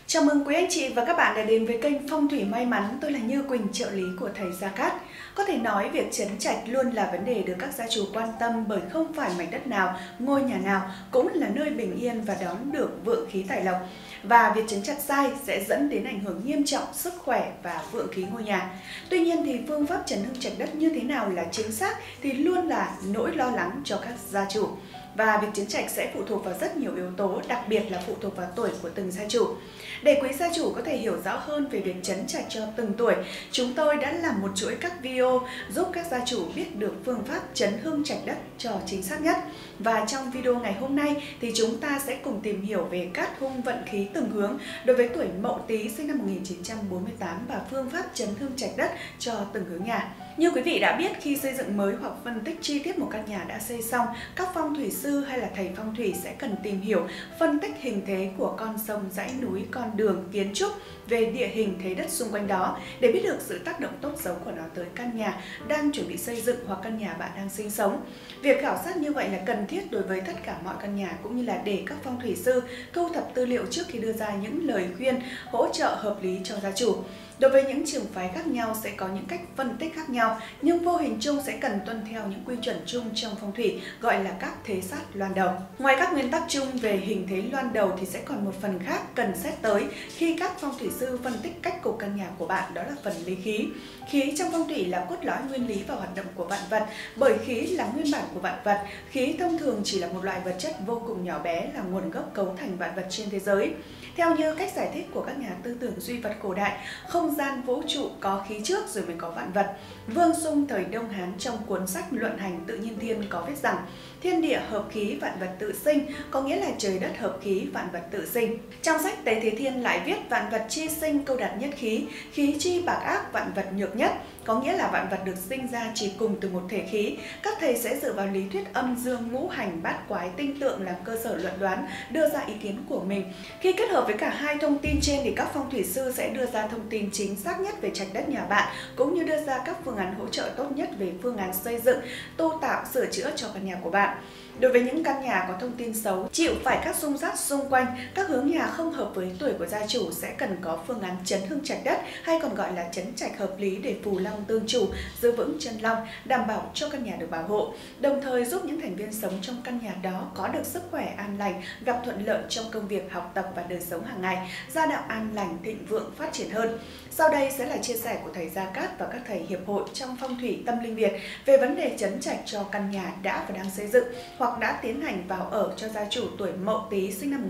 Chào mừng quý anh chị và các bạn đã đến với kênh Phong thủy may mắn. Tôi là Như Quỳnh, trợ lý của thầy Gia Cát. Có thể nói việc trấn trạch luôn là vấn đề được các gia chủ quan tâm, bởi không phải mảnh đất nào, ngôi nhà nào cũng là nơi bình yên và đón được vượng khí tài lộc. Và việc trấn trạch sai sẽ dẫn đến ảnh hưởng nghiêm trọng sức khỏe và vượng khí ngôi nhà. Tuy nhiên thì phương pháp trấn hưng trạch đất như thế nào là chính xác thì luôn là nỗi lo lắng cho các gia chủ. Và việc trấn trạch sẽ phụ thuộc vào rất nhiều yếu tố, đặc biệt là phụ thuộc vào tuổi của từng gia chủ. Để quý gia chủ có thể hiểu rõ hơn về việc trấn trạch cho từng tuổi, chúng tôi đã làm một chuỗi các video giúp các gia chủ biết được phương pháp trấn hưng trạch đất cho chính xác nhất. Và trong video ngày hôm nay thì chúng ta sẽ cùng tìm hiểu về cát hung vận khí từng hướng đối với tuổi Mậu Tý sinh năm 1948 và phương pháp trấn hưng trạch đất cho từng hướng nhà. Như quý vị đã biết, khi xây dựng mới hoặc phân tích chi tiết một căn nhà đã xây xong, các phong thủy sư hay là thầy phong thủy sẽ cần tìm hiểu, phân tích hình thế của con sông, dãy núi, con đường, kiến trúc về địa hình thế đất xung quanh đó để biết được sự tác động tốt xấu của nó tới căn nhà đang chuẩn bị xây dựng hoặc căn nhà bạn đang sinh sống. Việc khảo sát như vậy là cần thiết đối với tất cả mọi căn nhà, cũng như là để các phong thủy sư thu thập tư liệu trước khi đưa ra những lời khuyên hỗ trợ hợp lý cho gia chủ. Đối với những trường phái khác nhau sẽ có những cách phân tích khác nhau, nhưng vô hình chung sẽ cần tuân theo những quy chuẩn chung trong phong thủy gọi là các thế sát loan đầu. Ngoài các nguyên tắc chung về hình thế loan đầu thì sẽ còn một phần khác cần xét tới khi các phong thủy sư phân tích cách cục căn nhà của bạn, đó là phần lý khí. Khí trong phong thủy là cốt lõi nguyên lý và hoạt động của vạn vật, bởi khí là nguyên bản của vạn vật. Khí thông thường chỉ là một loại vật chất vô cùng nhỏ bé, là nguồn gốc cấu thành vạn vật trên thế giới. Theo như cách giải thích của các nhà tư tưởng duy vật cổ đại, không gian vũ trụ có khí trước rồi mới có vạn vật. Vương Sung thời Đông Hán trong cuốn sách Luận Hành Tự Nhiên Thiên có viết rằng thiên địa hợp khí vạn vật tự sinh, có nghĩa là trời đất hợp khí vạn vật tự sinh. Trong sách Tế Thế Thiên lại viết vạn vật chi sinh câu đạt nhất khí, khí chi bạc ác vạn vật nhược nhất, có nghĩa là vạn vật được sinh ra chỉ cùng từ một thể khí. Các thầy sẽ dựa vào lý thuyết âm dương ngũ hành bát quái tinh tượng làm cơ sở luận đoán, đưa ra ý kiến của mình. Khi kết hợp với cả hai thông tin trên thì các phong thủy sư sẽ đưa ra thông tin chính xác nhất về trạch đất nhà bạn, cũng như đưa ra các phương án hỗ trợ tốt nhất về phương án xây dựng, tu tạo, sửa chữa cho căn nhà của bạn. Đối với những căn nhà có thông tin xấu, chịu phải các xung sát xung quanh, các hướng nhà không hợp với tuổi của gia chủ sẽ cần có phương án trấn hưng trạch đất, hay còn gọi là trấn trạch hợp lý để phù long tương chủ, giữ vững chân long, đảm bảo cho căn nhà được bảo hộ, đồng thời giúp những thành viên sống trong căn nhà đó có được sức khỏe an lành, gặp thuận lợi trong công việc, học tập và đời sống hàng ngày, gia đạo an lành, thịnh vượng, phát triển hơn. Sau đây sẽ là chia sẻ của thầy Gia Cát và các thầy hiệp hội trong phong thủy tâm linh Việt về vấn đề trấn trạch cho căn nhà đã và đang xây dựng hoặc đã tiến hành vào ở cho gia chủ tuổi Mậu Tý sinh năm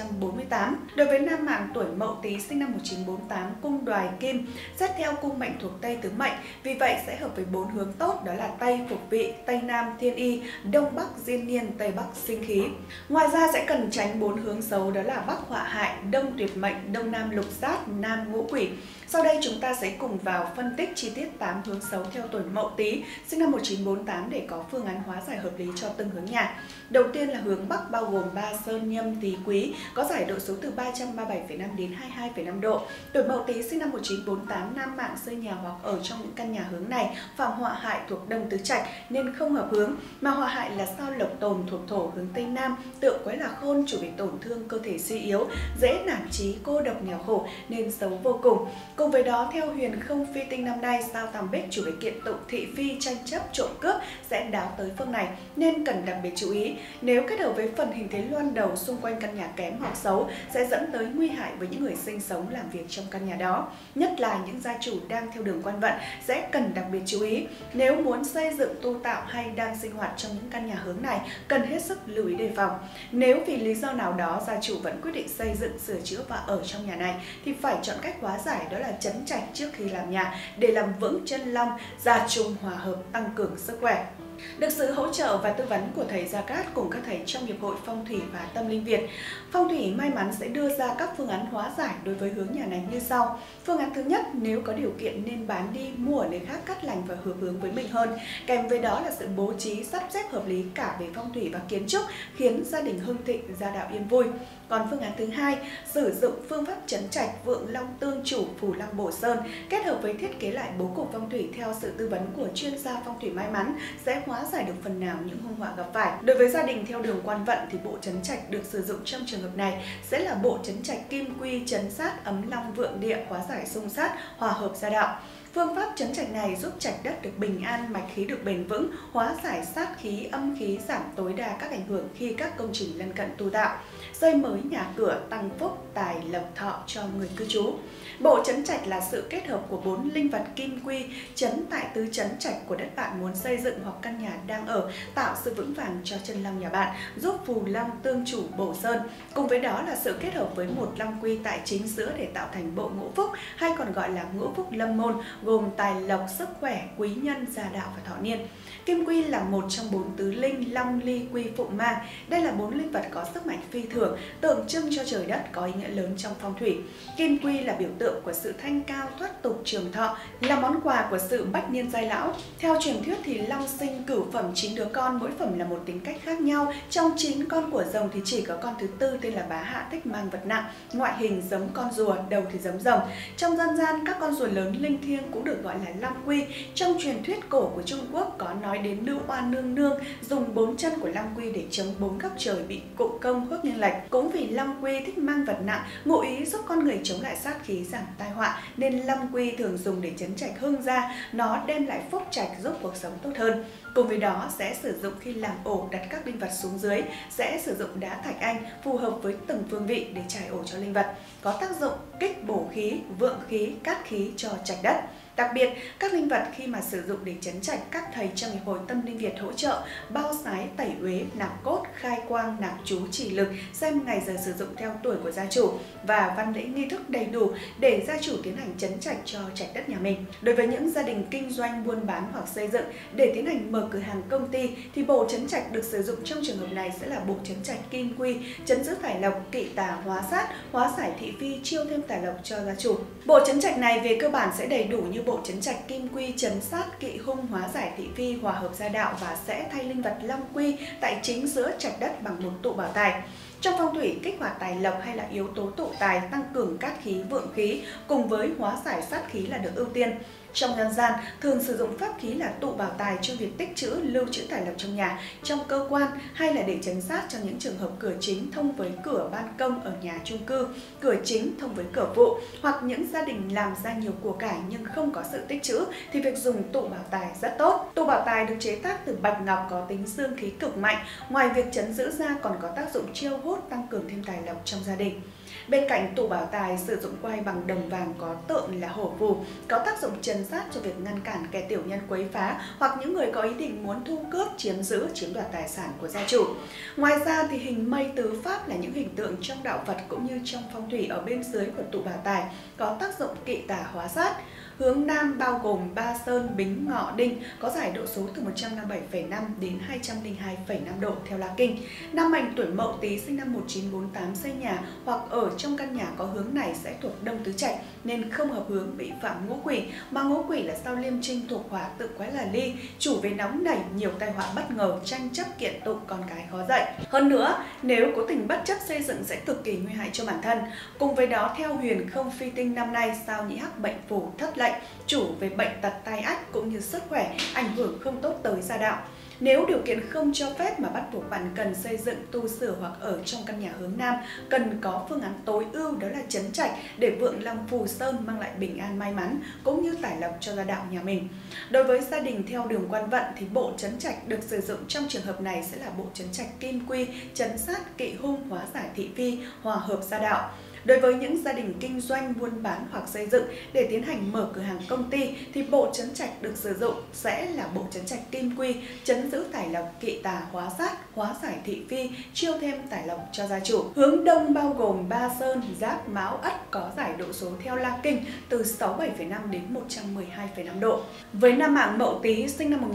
1948. Đối với nam mạng tuổi Mậu Tý sinh năm 1948, cung Đoài Kim xét theo cung mệnh thuộc Tây tứ mệnh, vì vậy sẽ hợp với 4 hướng tốt, đó là Tây Phục Vị, Tây Nam Thiên Y, Đông Bắc Diên Niên, Tây Bắc Sinh Khí. Ngoài ra sẽ cần tránh 4 hướng xấu, đó là Bắc Họa Hại, Đông Tuyệt Mệnh, Đông Nam Lục Sát, Nam Ngũ Quỷ. Sau đây chúng ta sẽ cùng vào phân tích chi tiết 8 hướng xấu theo tuổi Mậu Tý sinh năm 1948 để có phương án hóa giải hợp lý cho từng hướng nhà. Đầu tiên là hướng Bắc bao gồm Ba Sơn, Nhâm, Tý, Quý, có giải độ số từ 337,5 đến 22,5 độ. Tuổi Mậu Tý sinh năm 1948, nam mạng xây nhà hoặc ở trong những căn nhà hướng này phạm họa hại thuộc Đông Tứ Trạch nên không hợp hướng, mà họa hại là sao Lộc Tồn thuộc thổ hướng Tây Nam, tượng quái là Khôn chủ bị tổn thương cơ thể suy yếu, dễ nản chí, cô độc nghèo khổ nên xấu vô cùng. Cùng với đó, theo huyền không phi tinh năm nay, sao Tam Bích chủ về kiện tụng thị phi, tranh chấp, trộm cướp sẽ đáo tới phương này nên cần đặc biệt chú ý. Nếu kết hợp với phần hình thế loan đầu xung quanh căn nhà kém hoặc xấu sẽ dẫn tới nguy hại với những người sinh sống làm việc trong căn nhà đó. Nhất là những gia chủ đang theo đường quan vận sẽ cần đặc biệt chú ý. Nếu muốn xây dựng, tu tạo hay đang sinh hoạt trong những căn nhà hướng này cần hết sức lưu ý đề phòng. Nếu vì lý do nào đó gia chủ vẫn quyết định xây dựng, sửa chữa và ở trong nhà này thì phải chọn cách hóa giải, đó là trấn trạch trước khi làm nhà để làm vững chân long, gia chung hòa hợp, tăng cường sức khỏe. Được sự hỗ trợ và tư vấn của thầy Gia Cát cùng các thầy trong Hiệp hội Phong thủy và Tâm linh Việt, Phong thủy may mắn sẽ đưa ra các phương án hóa giải đối với hướng nhà này như sau. Phương án thứ nhất, nếu có điều kiện nên bán đi, mua ở nơi khác cát lành và hợp hướng với mình hơn. Kèm với đó là sự bố trí, sắp xếp hợp lý cả về phong thủy và kiến trúc, khiến gia đình hưng thịnh, gia đạo yên vui. Còn phương án thứ hai, sử dụng phương pháp trấn trạch vượng long tương chủ, phù long bổ sơn, kết hợp với thiết kế lại bố cục phong thủy theo sự tư vấn của chuyên gia phong thủy may mắn sẽ hóa giải được phần nào những hung họa gặp phải. Đối với gia đình theo đường quan vận thì bộ trấn trạch được sử dụng trong trường hợp này sẽ là bộ trấn trạch kim quy, trấn sát, ấm long, vượng địa, hóa giải xung sát, hòa hợp gia đạo. Phương pháp trấn trạch này giúp trạch đất được bình an, mạch khí được bền vững, hóa giải sát khí, âm khí, giảm tối đa các ảnh hưởng khi các công trình lân cận tu tạo, xây mới nhà cửa, tăng phúc, tài, lộc, thọ cho người cư trú. Bộ trấn trạch là sự kết hợp của 4 linh vật kim quy trấn tại tứ trấn trạch của đất bạn muốn xây dựng hoặc căn nhà đang ở, tạo sự vững vàng cho chân long nhà bạn, giúp phù long tương chủ bổ sơn. Cùng với đó là sự kết hợp với một long quy tại chính giữa để tạo thành bộ ngũ phúc, hay còn gọi là ngũ phúc lâm môn, gồm tài lộc, sức khỏe, quý nhân, gia đạo và thọ niên. Kim quy là một trong 4 tứ linh long, ly, quy, phụng, mang. Đây là 4 linh vật có sức mạnh phi thường, tượng trưng cho trời đất, có ý nghĩa lớn trong phong thủy. Kim quy là biểu tượng của sự thanh cao, thoát tục, trường thọ, là món quà của sự bách niên giai lão. Theo truyền thuyết thì long sinh cửu phẩm 9 đứa con, mỗi phẩm là một tính cách khác nhau. Trong 9 con của rồng thì chỉ có con thứ tư tên là Bá Hạ, thích mang vật nặng, ngoại hình giống con rùa, đầu thì giống rồng. Trong dân gian, các con rùa lớn linh thiêng cũng được gọi là long quy. Trong truyền thuyết cổ của Trung Quốc có nói đến nữ oan nương nương dùng 4 chân của long quy để chống 4 góc trời bị cụng công, hốt nghiêng lệch. Cũng vì long quy thích mang vật nặng, ngụ ý giúp con người chống lại sát khí, giảm tai họa, nên long quy thường dùng để trấn trạch hương gia, nó đem lại phúc trạch, giúp cuộc sống tốt hơn. Cùng với đó sẽ sử dụng khi làm ổ, đặt các linh vật xuống dưới, sẽ sử dụng đá thạch anh phù hợp với từng phương vị để trải ổ cho linh vật, có tác dụng kích bổ khí, vượng khí, cát khí cho trạch đất. Đặc biệt, các linh vật khi mà sử dụng để trấn trạch, các thầy trong Hiệp hội Tâm Linh Việt hỗ trợ bao sái, tẩy uế, nạp cốt, khai quang, nạp chú, chỉ lực, xem ngày giờ sử dụng theo tuổi của gia chủ và văn lễ nghi thức đầy đủ để gia chủ tiến hành trấn trạch cho trạch đất nhà mình. Đối với những gia đình kinh doanh, buôn bán hoặc xây dựng để tiến hành mở cửa hàng, công ty thì bộ trấn trạch được sử dụng trong trường hợp này sẽ là bộ trấn trạch kim quy, trấn giữ tài lộc, kỵ tà, hóa sát, hóa giải thị phi, chiêu thêm tài lộc cho gia chủ. Bộ trấn trạch này về cơ bản sẽ đầy đủ như bộ trấn trạch kim quy, trấn sát, kỵ hung, hóa giải thị phi, hòa hợp gia đạo và sẽ thay linh vật long quy tại chính giữa trạch đất bằng một tụ bảo tài. Trong phong thủy, kích hoạt tài lộc hay là yếu tố tụ tài, tăng cường cát khí, vượng khí cùng với hóa giải sát khí là được ưu tiên. Trong nhân gian, thường sử dụng pháp khí là tụ bảo tài cho việc tích trữ, lưu trữ tài lộc trong nhà, trong cơ quan hay là để trấn sát trong những trường hợp cửa chính thông với cửa ban công ở nhà chung cư, cửa chính thông với cửa vụ, hoặc những gia đình làm ra nhiều của cải nhưng không có sự tích trữ thì việc dùng tụ bảo tài rất tốt. Tụ bảo tài được chế tác từ bạch ngọc có tính dương khí cực mạnh, ngoài việc trấn giữ ra còn có tác dụng chiêu hút, tăng cường thêm tài lộc trong gia đình. Bên cạnh tụ bảo tài sử dụng quai bằng đồng vàng có tượng là hổ phù, có tác dụng trấn sát cho việc ngăn cản kẻ tiểu nhân quấy phá hoặc những người có ý định muốn thu cướp, chiếm giữ, chiếm đoạt tài sản của gia chủ. Ngoài ra thì hình mây tứ pháp là những hình tượng trong đạo Phật cũng như trong phong thủy ở bên dưới của tụ bảo tài, có tác dụng kỵ tà hóa sát. Hướng Nam bao gồm Ba Sơn, Bính, Ngọ, Đinh, có giải độ số từ 157,5 đến 202,5 độ theo La Kinh. Nam mệnh tuổi Mậu Tý sinh năm 1948 xây nhà hoặc ở trong căn nhà có hướng này sẽ thuộc Đông Tứ Trạch nên không hợp hướng, bị phạm ngũ quỷ, mà ngũ quỷ là sao Liêm Trinh thuộc hỏa, tự quái là Ly, chủ về nóng nảy, nhiều tai họa bất ngờ, tranh chấp kiện tụng, con cái khó dạy. Hơn nữa, nếu cố tình bất chấp xây dựng sẽ cực kỳ nguy hại cho bản thân. Cùng với đó, theo huyền không phi tinh năm nay, sao Nhĩ Hắc bệnh phù thất lệnh, chủ về bệnh tật tai ách cũng như sức khỏe, ảnh hưởng không tốt tới gia đạo. Nếu điều kiện không cho phép mà bắt buộc bạn cần xây dựng, tu sửa hoặc ở trong căn nhà hướng Nam, cần có phương án tối ưu đó là trấn trạch để vượng long phù sơn mang lại bình an may mắn cũng như tài lộc cho gia đạo nhà mình. Đối với gia đình theo đường quan vận thì bộ trấn trạch được sử dụng trong trường hợp này sẽ là bộ trấn trạch kim quy, trấn sát, kỵ hung, hóa giải thị phi, hòa hợp gia đạo. Đối với những gia đình kinh doanh, buôn bán hoặc xây dựng để tiến hành mở cửa hàng, công ty thì bộ trấn trạch được sử dụng sẽ là bộ trấn trạch kim quy, trấn giữ tài lộc, kỵ tà, hóa sát, hóa giải thị phi, chiêu thêm tài lộc cho gia chủ. Hướng Đông bao gồm Ba Sơn, Giáp, Mão, Ất, có giải độ số theo La Kinh từ 67,5 đến 112,5 độ. Với nam mạng Mậu Tý sinh năm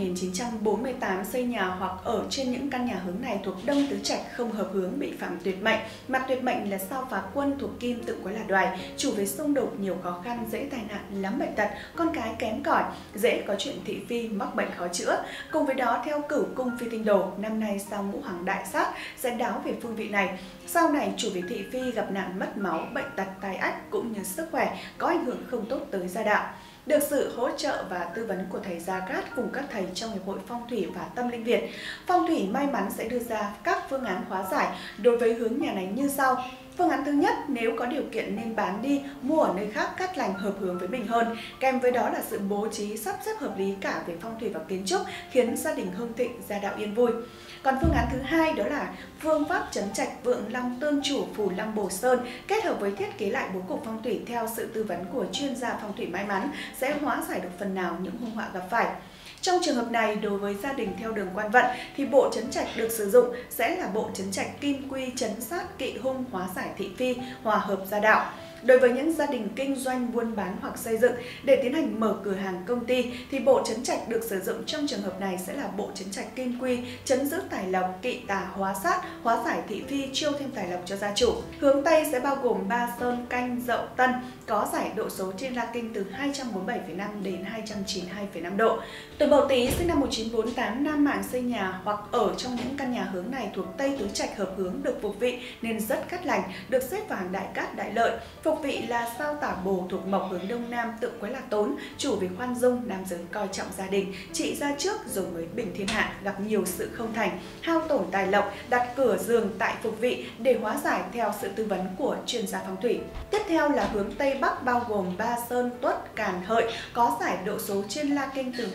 1948 xây nhà hoặc ở trên những căn nhà hướng này thuộc Đông Tứ Trạch không hợp hướng, bị phạm tuyệt mệnh. Mặt tuyệt mệnh là sao Phá Quân thuộc Kim, tự quái là Đoài, chủ về xung đột, nhiều khó khăn, dễ tai nạn, lắm bệnh tật, con cái kém cỏi, dễ có chuyện thị phi, mắc bệnh khó chữa. Cùng với đó, theo Cửu Cung Phi Tinh Đồ, năm nay sao Ngũ Hoàng đại sát sẽ đáo về phương vị này. Sau này chủ về thị phi gặp nạn mất máu, bệnh tật, tai ách cũng như sức khỏe, có ảnh hưởng không tốt tới gia đạo. Được sự hỗ trợ và tư vấn của thầy Gia Cát cùng các thầy trong Hiệp hội Phong thủy và Tâm linh Việt, Phong thủy may mắn sẽ đưa ra các phương án hóa giải đối với hướng nhà này như sau. Phương án thứ nhất, nếu có điều kiện nên bán đi, mua ở nơi khác cát lành hợp hướng với mình hơn. Kèm với đó là sự bố trí sắp xếp hợp lý cả về phong thủy và kiến trúc, khiến gia đình hưng thịnh, gia đạo yên vui. Còn phương án thứ hai đó là phương pháp trấn trạch vượng long tương chủ phù long bồ sơn kết hợp với thiết kế lại bố cục phong thủy theo sự tư vấn của chuyên gia phong thủy may mắn sẽ hóa giải được phần nào những hung họa gặp phải. Trong trường hợp này, đối với gia đình theo đường quan vận thì bộ trấn trạch được sử dụng sẽ là bộ trấn trạch kim quy trấn sát kỵ hung hóa giải thị phi, hòa hợp gia đạo. Đối với những gia đình kinh doanh, buôn bán hoặc xây dựng để tiến hành mở cửa hàng công ty thì bộ trấn trạch được sử dụng trong trường hợp này sẽ là bộ trấn trạch kim quy, trấn giữ tài lộc, kỵ tà hóa sát, hóa giải thị phi, chiêu thêm tài lộc cho gia chủ. Hướng Tây sẽ bao gồm Ba Sơn, Canh, Dậu, Tân, có giải độ số trên La Kinh từ 247,5 đến 292,5 độ. Tuổi Mậu Tý sinh năm 1948, nam mạng xây nhà hoặc ở trong những căn nhà hướng này thuộc Tây Tứ Trạch hợp hướng được phục vị nên rất cát lành, được xếp vào hàng đại cát đại lợi. Phục vị là sao Tả Bồ thuộc Mộc hướng Đông Nam, tượng Quái là Tốn, chủ về khoan dung, nam giới coi trọng gia đình, trị ra trước rồi mới bình thiên hạ, gặp nhiều sự không thành, hao tổn tài lộc, đặt cửa giường tại phục vị để hóa giải theo sự tư vấn của chuyên gia phong thủy. Tiếp theo là hướng Tây Bắc bao gồm Ba Sơn, Tuất, Càn, Hợi, có giải độ số trên La Kinh từ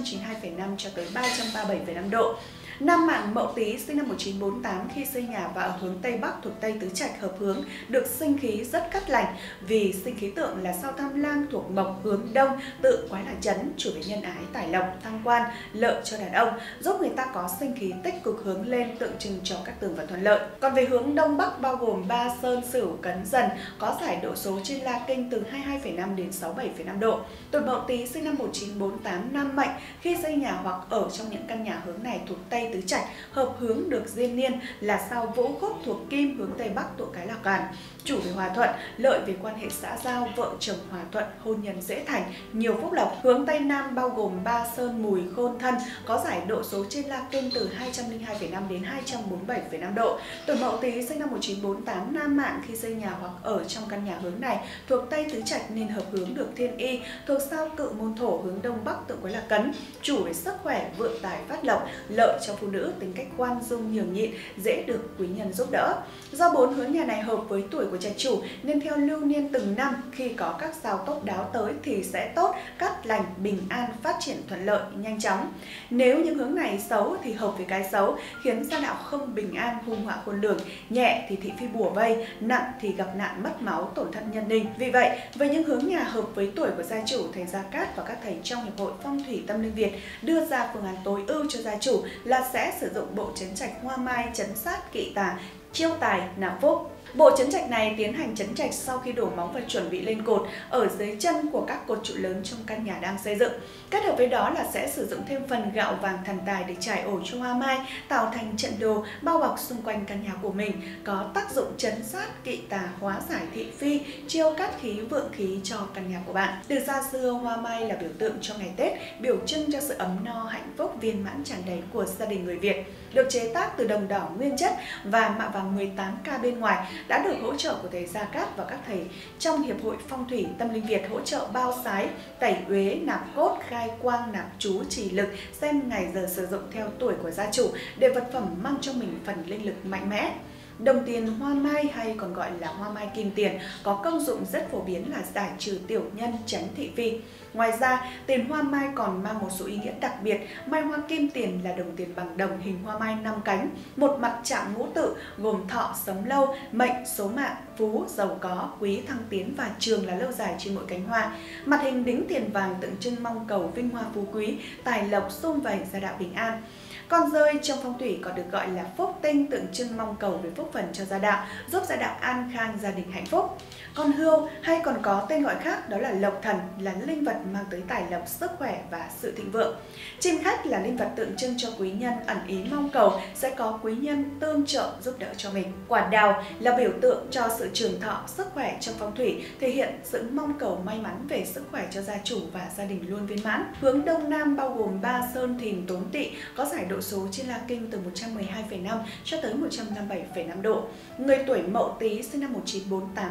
292,5 cho tới 337,5 độ. Nam mạng Mậu Tý sinh năm 1948 khi xây nhà và ở hướng Tây Bắc thuộc Tây Tứ Trạch hợp hướng được sinh khí rất cát lành vì sinh khí tượng là sao Tham Lang thuộc Mộc hướng Đông, tự Quái là Chấn, chủ về nhân ái, tài lộc, thăng quan, lợi cho đàn ông, giúp người ta có sinh khí tích cực hướng lên tượng trưng cho các tường và thuận lợi. Còn về hướng Đông Bắc bao gồm Ba Sơn, Sửu, Cấn, Dần, có giải độ số trên La Kinh từ 22,5 đến 67,5 độ. Tuổi Mậu Tý sinh năm 1948 nam mệnh khi xây nhà hoặc ở trong những căn nhà hướng này thuộc Tây Tứ Trạch hợp hướng được diên niên là sao Vũ Khúc thuộc Kim hướng Tây Bắc tụ Cái là Càn, chủ về hòa thuận, lợi về quan hệ xã giao, vợ chồng hòa thuận, hôn nhân dễ thành, nhiều phúc lộc. Hướng Tây Nam bao gồm Ba Sơn, Mùi, Khôn, Thân, có giải độ số trên La Kinh từ 202,5 đến 247,5 độ. Tuổi Mậu Tý sinh năm 1948 nam mạng khi xây nhà hoặc ở trong căn nhà hướng này thuộc Tây Tứ Trạch nên hợp hướng được thiên y, thuộc sao Cự Môn Thổ hướng Đông Bắc tượng Quái là Cấn, chủ về sức khỏe, vượng tài phát lộc, lợi cho phụ nữ, tính cách khoan dung nhường nhịn, dễ được quý nhân giúp đỡ. Do bốn hướng nhà này hợp với tuổi của trạch chủ nên theo lưu niên từng năm khi có các sao tốt đáo tới thì sẽ tốt, cát lành, bình an, phát triển thuận lợi, nhanh chóng. Nếu những hướng này xấu thì hợp với cái xấu, khiến gia đạo không bình an, hung họa khôn lường, nhẹ thì thị phi bùa vây, nặng thì gặp nạn mất máu, tổn thất nhân ninh. Vì vậy, với những hướng nhà hợp với tuổi của gia chủ, thầy Gia Cát và các thầy trong Hiệp hội Phong thủy Tâm linh Việt đưa ra phương án tối ưu cho gia chủ là sẽ sử dụng bộ trấn trạch hoa mai trấn sát kỵ tà, chiêu tài, nạp phúc. Bộ trấn trạch này tiến hành trấn trạch sau khi đổ móng và chuẩn bị lên cột ở dưới chân của các cột trụ lớn trong căn nhà đang xây dựng. Kết hợp với đó là sẽ sử dụng thêm phần gạo vàng thần tài để trải ổ cho hoa mai, tạo thành trận đồ bao bọc xung quanh căn nhà của mình, có tác dụng trấn sát, kỵ tà, hóa giải thị phi, chiêu cát khí, vượng khí cho căn nhà của bạn. Từ xa xưa, hoa mai là biểu tượng cho ngày Tết, biểu trưng cho sự ấm no, hạnh phúc, viên mãn tràn đầy của gia đình người Việt. Được chế tác từ đồng đỏ nguyên chất và mạ vàng 18K bên ngoài, đã được hỗ trợ của thầy Gia Cát và các thầy trong Hiệp hội Phong thủy Tâm linh Việt hỗ trợ bao sái, tẩy uế, nạp cốt, khai quang, nạp chú, trì lực, xem ngày giờ sử dụng theo tuổi của gia chủ để vật phẩm mang cho mình phần linh lực mạnh mẽ. Đồng tiền hoa mai hay còn gọi là hoa mai kim tiền có công dụng rất phổ biến là giải trừ tiểu nhân, tránh thị phi. Ngoài ra, tiền hoa mai còn mang một số ý nghĩa đặc biệt. Mai hoa kim tiền là đồng tiền bằng đồng hình hoa mai 5 cánh, một mặt chạm ngũ tự gồm thọ, sống lâu, mệnh, số mạng, phú, giàu có, quý, thăng tiến và trường là lâu dài trên mỗi cánh hoa. Mặt hình đính tiền vàng tượng trưng mong cầu vinh hoa phú quý, tài lộc, sum vầy, gia đạo bình an. Con dơi trong phong thủy còn được gọi là phúc tinh, tượng trưng mong cầu về phúc phần cho gia đạo, giúp gia đạo an khang, gia đình hạnh phúc. Con hươu hay còn có tên gọi khác đó là lộc thần, là linh vật mang tới tài lộc, sức khỏe và sự thịnh vượng. Chim khách là linh vật tượng trưng cho quý nhân, ẩn ý mong cầu sẽ có quý nhân tương trợ giúp đỡ cho mình. Quả đào là biểu tượng cho sự trường thọ, sức khỏe trong phong thủy, thể hiện sự mong cầu may mắn về sức khỏe cho gia chủ và gia đình luôn viên mãn. Hướng Đông Nam bao gồm Ba Sơn, Thìn, Tốn, Tỵ, có giải độ số trên La Kinh từ 112,5 cho tới 157,5 độ. Người tuổi Mậu Tý sinh năm 1948 nam mệnh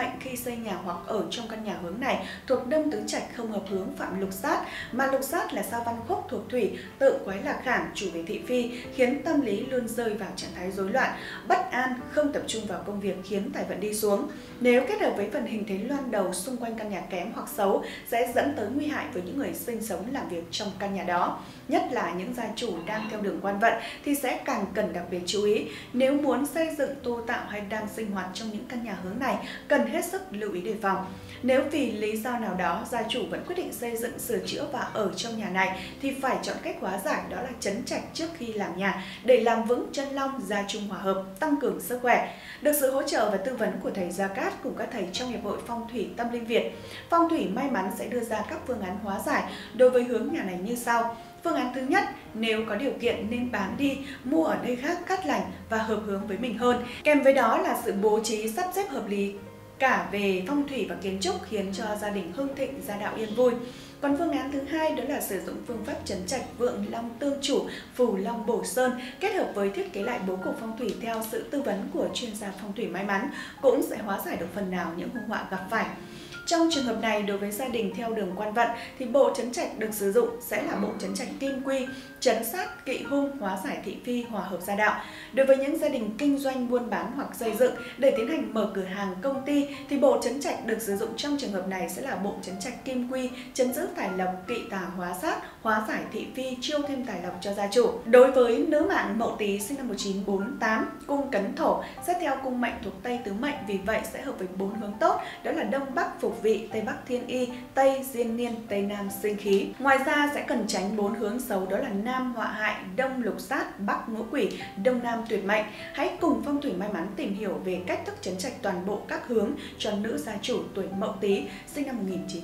mạnh khi xây nhà hoặc ở trong căn nhà hướng này thuộc đông tứ trạch không hợp hướng phạm lục sát, mà lục sát là sao văn khúc thuộc thủy, tự quái lạc khảm, chủ về thị phi, khiến tâm lý luôn rơi vào trạng thái rối loạn, bất an, không tập trung vào công việc, khiến tài vận đi xuống. Nếu kết hợp với phần hình thế loan đầu xung quanh căn nhà kém hoặc xấu sẽ dẫn tới nguy hại với những người sinh sống làm việc trong căn nhà đó. Nhất là những gia chủ đang theo đường quan vận thì sẽ càng cần đặc biệt chú ý. Nếu muốn xây dựng, tu tạo hay đang sinh hoạt trong những căn nhà hướng này, cần hết sức lưu ý đề phòng. Nếu vì lý do nào đó gia chủ vẫn quyết định xây dựng, sửa chữa và ở trong nhà này thì phải chọn cách hóa giải, đó là trấn trạch trước khi làm nhà để làm vững chân long, gia chung hòa hợp, tăng cường sức khỏe. Được sự hỗ trợ và tư vấn của thầy Gia Cát cùng các thầy trong Hiệp hội Phong thủy Tâm Linh Việt, Phong thủy may mắn sẽ đưa ra các phương án hóa giải đối với hướng nhà này như sau. Phương án thứ nhất, nếu có điều kiện nên bán đi, mua ở nơi khác cát lành và hợp hướng với mình hơn. Kèm với đó là sự bố trí sắp xếp hợp lý cả về phong thủy và kiến trúc, khiến cho gia đình hưng thịnh, gia đạo yên vui. Còn phương án thứ hai đó là sử dụng phương pháp trấn trạch vượng long tương chủ, phù long bổ sơn, kết hợp với thiết kế lại bố cục phong thủy theo sự tư vấn của chuyên gia phong thủy may mắn, cũng sẽ hóa giải được phần nào những hung họa gặp phải. Trong trường hợp này, đối với gia đình theo đường quan vận thì bộ trấn trạch được sử dụng sẽ là bộ trấn trạch kim quy, trấn sát kỵ hung, hóa giải thị phi, hòa hợp gia đạo. Đối với những gia đình kinh doanh buôn bán hoặc xây dựng để tiến hành mở cửa hàng, công ty thì bộ trấn trạch được sử dụng trong trường hợp này sẽ là bộ trấn trạch kim quy, trấn giữ tài lộc, kỵ tà hóa sát, hóa giải thị phi, chiêu thêm tài lộc cho gia chủ. Đối với nữ mạng Mậu Tý sinh năm 1948, cung Cấn Thổ, xét theo cung mệnh thuộc Tây tứ mệnh, vì vậy sẽ hợp với 4 hướng tốt, đó là Đông Bắc Phục Vị, Tây Bắc Thiên Y, Tây Diên Niên, Tây Nam Sinh Khí. Ngoài ra sẽ cần tránh 4 hướng xấu, đó là Nam Họa Hại, Đông Lục Sát, Bắc Ngũ Quỷ, Đông Nam Tuyệt Mệnh. Hãy cùng Phong thủy may mắn tìm hiểu về cách thức trấn trạch toàn bộ các hướng cho nữ gia chủ tuổi Mậu Tý sinh năm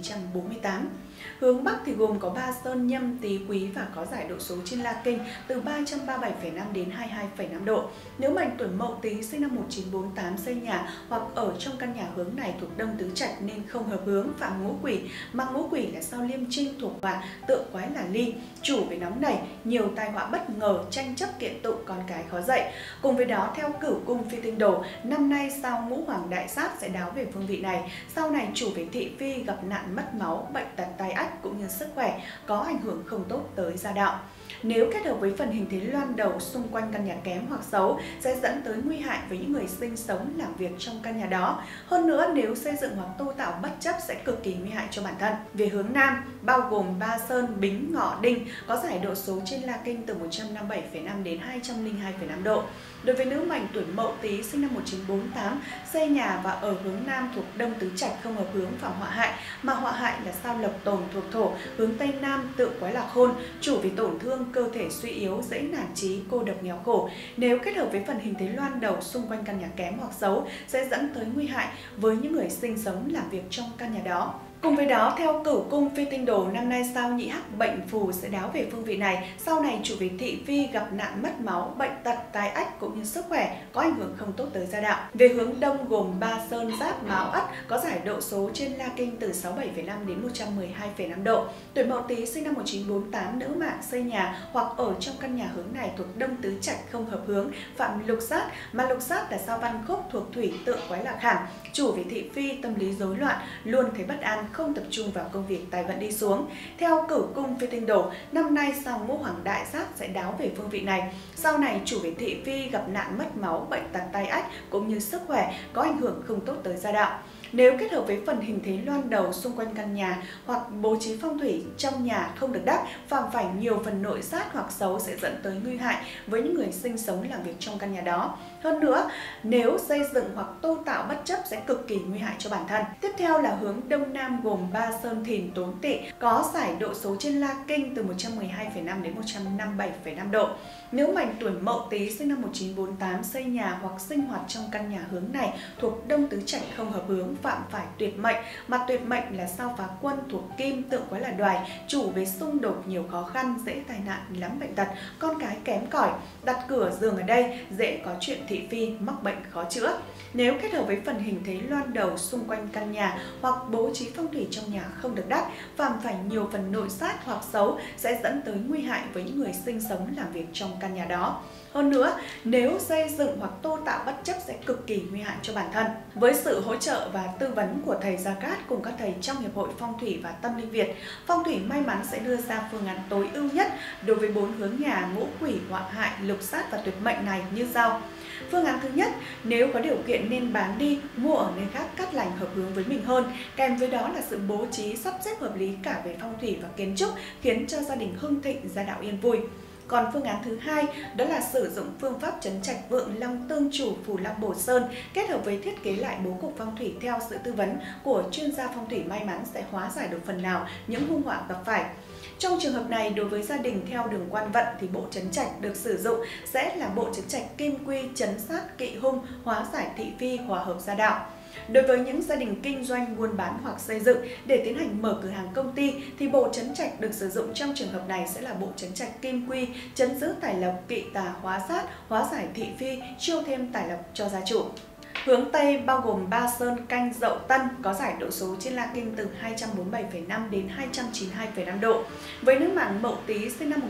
1948. Hướng Bắc thì gồm có Ba Sơn, Nhâm, Tý, Quý và có giải độ số trên La Kinh từ 337,5 đến 22,5 độ. Nếu mệnh tuổi Mậu Tý sinh năm 1948 xây nhà hoặc ở trong căn nhà hướng này thuộc đông tứ trạch nên không hợp hướng phạm ngũ quỷ, mà ngũ quỷ là sao Liêm Trinh thuộc hỏa, tượng quái là Ly, chủ về nóng nảy, nhiều tai họa bất ngờ, tranh chấp kiện tụng, con cái khó dạy. Cùng với đó, theo cửu cung phi tinh đồ, năm nay sao Ngũ Hoàng Đại Sát sẽ đáo về phương vị này. Sau này chủ về thị phi, gặp nạn mất máu, bệnh tật tai ách cũng như sức khỏe, có ảnh hưởng không tốt tới gia đạo. Nếu kết hợp với phần hình thế loan đầu xung quanh căn nhà kém hoặc xấu sẽ dẫn tới nguy hại với những người sinh sống làm việc trong căn nhà đó. Hơn nữa, nếu xây dựng hoặc tu tạo bất chấp sẽ cực kỳ nguy hại cho bản thân. Về hướng Nam, bao gồm Ba Sơn, Bính, Ngọ, Đinh, có giải độ số trên La Kinh từ 157,5 đến 202,5 độ. Đối với nữ mệnh tuổi Mậu Tý sinh năm 1948, xây nhà và ở hướng Nam thuộc đông tứ trạch không hợp hướng phạm họa hại, mà họa hại là sao Lộc Tồn thuộc thổ, hướng Tây Nam tượng quái là Khôn, chủ vì tổn thương, cơ thể suy yếu, dễ nản chí, cô độc nghèo khổ. Nếu kết hợp với phần hình thế loan đầu xung quanh căn nhà kém hoặc xấu sẽ dẫn tới nguy hại với những người sinh sống làm việc trong căn nhà đó. Cùng với đó, theo cửu cung phi tinh đồ, năm nay sao Nhị Hắc bệnh phù sẽ đáo về phương vị này. Sau này chủ về thị phi, gặp nạn mất máu, bệnh tật, tai ách cũng như sức khỏe, có ảnh hưởng không tốt tới gia đạo. Về hướng Đông gồm Ba Sơn, Giáp, Mão, Ất, có giải độ số trên La Kinh từ 67,5 đến 112,5 độ. Tuổi Mậu Tý sinh năm 1948, nữ mạng xây nhà hoặc ở trong căn nhà hướng này thuộc đông tứ trạch không hợp hướng phạm lục sát, mà lục sát là sao Văn Khúc thuộc thủy, tượng quái là Khảm, chủ về thị phi, tâm lý rối loạn, luôn thấy bất an, không tập trung vào công việc, tài vận đi xuống. Theo cửu cung phi tinh đồ, năm nay sao Ngũ Hoàng Đại Sát sẽ đáo về phương vị này. Sau này chủ về thị phi, gặp nạn mất máu, bệnh tật, tai ách cũng như sức khỏe, có ảnh hưởng không tốt tới gia đạo. Nếu kết hợp với phần hình thế loan đầu xung quanh căn nhà hoặc bố trí phong thủy trong nhà không được đắc, phạm phải nhiều phần nội sát hoặc xấu sẽ dẫn tới nguy hại với những người sinh sống làm việc trong căn nhà đó. Hơn nữa, nếu xây dựng hoặc tu tạo bất chấp sẽ cực kỳ nguy hại cho bản thân. Tiếp theo là hướng Đông Nam gồm Ba Sơn, Thìn, Tốn Tỵ, có giải độ số trên La Kinh từ 112,5 đến 157,5 độ. Nếu mệnh tuổi Mậu Tý sinh năm 1948 xây nhà hoặc sinh hoạt trong căn nhà hướng này thuộc đông tứ trạch không hợp hướng phạm phải tuyệt mệnh, mà tuyệt mệnh là sao Phá Quân thuộc Kim, tượng quái là Đoài, chủ về xung đột, nhiều khó khăn, dễ tai nạn, lắm bệnh tật, con cái kém cỏi, đặt cửa giường ở đây dễ có chuyện thị phi, mắc bệnh khó chữa. Nếu kết hợp với phần hình thế loan đầu xung quanh căn nhà hoặc bố trí phong thủy trong nhà không được đắc, phạm phải nhiều phần nội sát hoặc xấu sẽ dẫn tới nguy hại với những người sinh sống làm việc trong căn nhà đó. Hơn nữa, nếu xây dựng hoặc tô tạo bất chấp sẽ cực kỳ nguy hại cho bản thân. Với sự hỗ trợ và tư vấn của thầy Gia Cát cùng các thầy trong Hiệp hội Phong thủy và Tâm linh Việt, Phong thủy may mắn sẽ đưa ra phương án tối ưu nhất đối với 4 hướng nhà ngũ quỷ, họa hại, lục sát và tuyệt mệnh này như sau. Phương án thứ nhất, nếu có điều kiện nên bán đi, mua ở nơi khác cát lành hợp hướng với mình hơn, kèm với đó là sự bố trí sắp xếp hợp lý cả về phong thủy và kiến trúc, khiến cho gia đình hưng thịnh, gia đạo yên vui. Còn phương án thứ hai, đó là sử dụng phương pháp trấn trạch vượng long tương chủ phù long bổ sơn, kết hợp với thiết kế lại bố cục phong thủy theo sự tư vấn của chuyên gia phong thủy may mắn sẽ hóa giải được phần nào những hung họa gặp phải. Trong trường hợp này, đối với gia đình theo đường quan vận thì bộ trấn trạch được sử dụng sẽ là bộ trấn trạch kim quy, trấn sát, kỵ hung, hóa giải thị phi, hòa hợp gia đạo. Đối với những gia đình kinh doanh, buôn bán hoặc xây dựng để tiến hành mở cửa hàng công ty thì bộ trấn trạch được sử dụng trong trường hợp này sẽ là bộ trấn trạch kim quy, trấn giữ tài lộc, kỵ tà, hóa sát, hóa giải thị phi, chiêu thêm tài lộc cho gia chủ. Hướng Tây bao gồm Ba Sơn, Canh, Dậu, Tân có giải độ số trên La Kinh từ 247,5 đến 292,5 độ. Với nữ mạng Mậu Tý sinh năm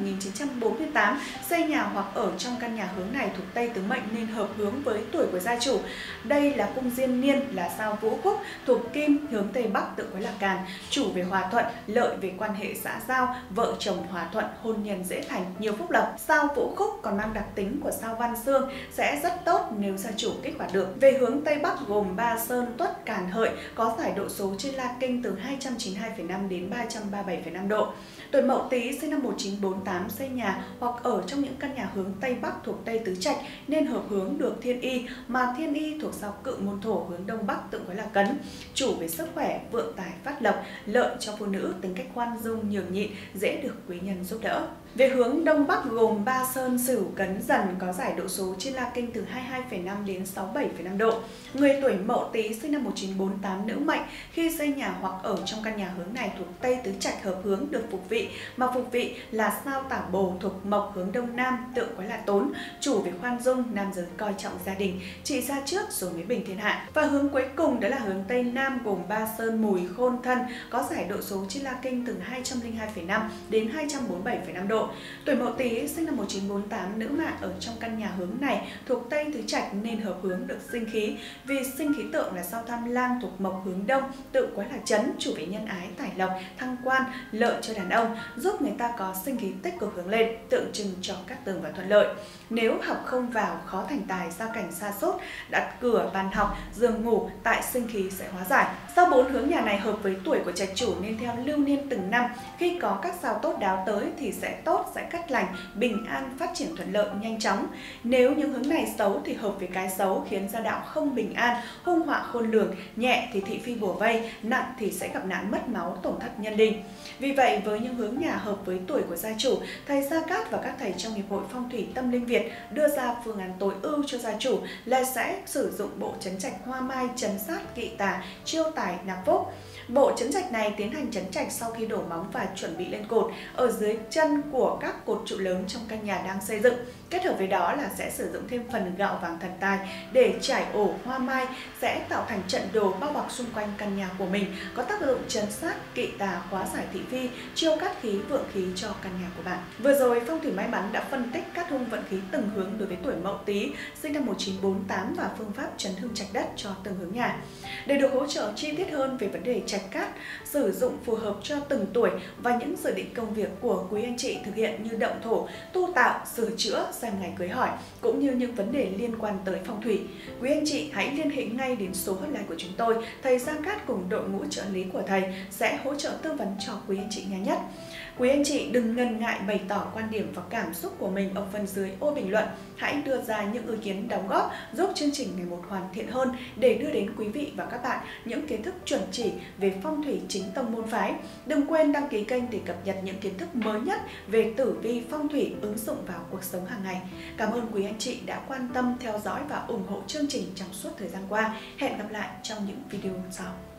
1948, xây nhà hoặc ở trong căn nhà hướng này thuộc Tây tứ mệnh nên hợp hướng với tuổi của gia chủ. Đây là cung diên niên, là sao Vũ Khúc, thuộc Kim, hướng Tây Bắc tự với là Càn, chủ về hòa thuận, lợi về quan hệ xã giao, vợ chồng hòa thuận, hôn nhân dễ thành, nhiều phúc lộc. Sao Vũ Khúc còn mang đặc tính của sao Văn Xương sẽ rất tốt nếu gia chủ kích hoạt được. Về hướng Tây Bắc gồm Ba Sơn, Tuất, Càn, Hợi có giải độ số trên La Kinh từ 292,5 đến 337,5 độ. Tuổi Mậu Tý sinh năm 1948 xây nhà hoặc ở trong những căn nhà hướng Tây Bắc thuộc Tây Tứ Trạch nên hợp hướng được Thiên Y, mà Thiên Y thuộc sao Cự môn thổ hướng Đông Bắc tự với là Cấn, chủ về sức khỏe, vượng tài phát lộc, lợi cho phụ nữ, tính cách khoan dung nhường nhịn, dễ được quý nhân giúp đỡ. Về hướng Đông Bắc gồm Ba Sơn, Sửu, Cấn, Dần có giải độ số trên La Kinh từ 22,5 đến 67,5 độ. Người tuổi Mậu Tý sinh năm 1948 nữ mệnh khi xây nhà hoặc ở trong căn nhà hướng này thuộc Tây Tứ Trạch hợp hướng được phục vị, mà phục vị là sao Tả Bồ thuộc Mộc hướng Đông Nam tự quái là Tốn, chủ về khoan dung, nam giới coi trọng gia đình, trị gia trước rồi mới bình thiên hạ. Và hướng cuối cùng đó là hướng Tây Nam gồm Ba Sơn, Mùi, Khôn, Thân có giải độ số trên La Kinh từ 202,5 đến 247,5 độ. Tuổi Mậu Tý sinh năm 1948 nữ mạng ở trong căn nhà hướng này thuộc Tây Tứ Trạch nên hợp hướng được sinh khí, vì sinh khí tượng là sao Tham Lang thuộc Mộc hướng Đông, tự quái là Chấn, chủ về nhân ái, tài lộc, thăng quan, lợi cho đàn ông, giúp người ta có sinh khí tích cực hướng lên, tượng trưng cho các tường và thuận lợi. Nếu học không vào, khó thành tài, gia cảnh sa sút, đặt cửa, bàn học, giường ngủ tại sinh khí sẽ hóa giải. Sau 4 hướng nhà này hợp với tuổi của trạch chủ nên theo lưu niên từng năm, khi có các sao tốt đáo tới thì sẽ tốt, sẽ cát lành, bình an, phát triển thuận lợi, nhanh chóng. Nếu những hướng này xấu thì hợp với cái xấu khiến gia đạo không bình an, hung họa khôn lường, nhẹ thì thị phi bủa vây, nặng thì sẽ gặp nạn mất máu, tổn thất nhân đình. Vì vậy, với những hướng nhà hợp với tuổi của gia chủ, thầy Gia Cát và các thầy trong Hiệp hội Phong thủy Tâm linh Việt đưa ra phương án tối ưu cho gia chủ là sẽ sử dụng bộ trấn trạch hoa mai, trấn sát, kỵ tà, chiêu tài, nạp phúc. Bộ trấn trạch này tiến hành trấn trạch sau khi đổ móng và chuẩn bị lên cột ở dưới chân của các cột trụ lớn trong căn nhà đang xây dựng. Kết hợp với đó là sẽ sử dụng thêm phần gạo vàng thần tài để trải ổ hoa mai, sẽ tạo thành trận đồ bao bọc xung quanh căn nhà của mình, có tác dụng trấn sát, kỵ tà, hóa giải thị phi, chiêu cát khí, vượng khí cho căn nhà của bạn. Vừa rồi Phong thủy may mắn đã phân tích cát hung vận khí từng hướng đối với tuổi Mậu Tý sinh năm 1948 và phương pháp trấn hưng trạch đất cho từng hướng nhà. Để được hỗ trợ chi tiết hơn về vấn đề trạch cát, sử dụng phù hợp cho từng tuổi và những dự định công việc của quý anh chị thực hiện như động thổ, tu tạo, sửa chữa, xem ngày cưới hỏi, cũng như những vấn đề liên quan tới phong thủy, quý anh chị hãy liên hệ ngay đến số hotline của chúng tôi. Thầy Gia Cát cùng đội ngũ trợ lý của thầy sẽ hỗ trợ tư vấn cho quý anh chị nhanh nhất. Quý anh chị đừng ngần ngại bày tỏ quan điểm và cảm xúc của mình ở phần dưới ô bình luận. Hãy đưa ra những ý kiến đóng góp giúp chương trình ngày một hoàn thiện hơn để đưa đến quý vị và các bạn những kiến thức chuẩn chỉ về phong thủy chính tông môn phái. Đừng quên đăng ký kênh để cập nhật những kiến thức mới nhất về tử vi phong thủy ứng dụng vào cuộc sống hàng ngày. Cảm ơn quý anh chị đã quan tâm, theo dõi và ủng hộ chương trình trong suốt thời gian qua. Hẹn gặp lại trong những video sau.